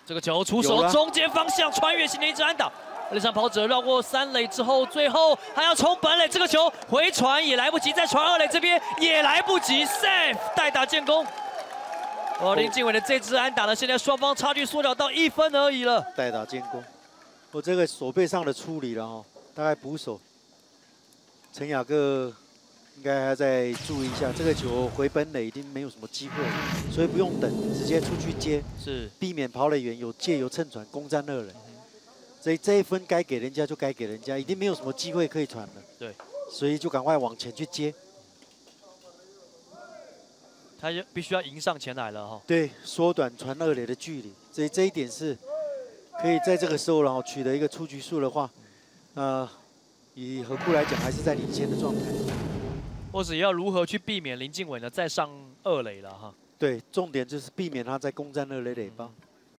这个球出手中间方向穿越型的一支安打，垒上跑者绕过3垒之后，最后还要冲本垒，这个球回传也来不及，再传2垒这边也来不及 ，safe 代打建功。林敬伟的这支安打呢，现在双方差距缩小到1分而已了。 代打建功，我这个手背上的处理了哦，大概捕手陈雅各应该还要再注意一下，这个球回本垒已经没有什么机会，所以不用等，直接出去接， 是避免跑垒员有借由蹭传攻占2垒。所以这一分该给人家就该给人家，已经没有什么机会可以传了。 对，所以就赶快往前去接。 他必须要迎上前来了哈。 对，缩短传2垒的距离，所以这一点是可以在这个时候然后取得一个出局数的话，以合库来讲还是在领先的状态。 或者要如何去避免林敬伟呢再上2垒了哈？ 对，重点就是避免他在攻占2垒垒包。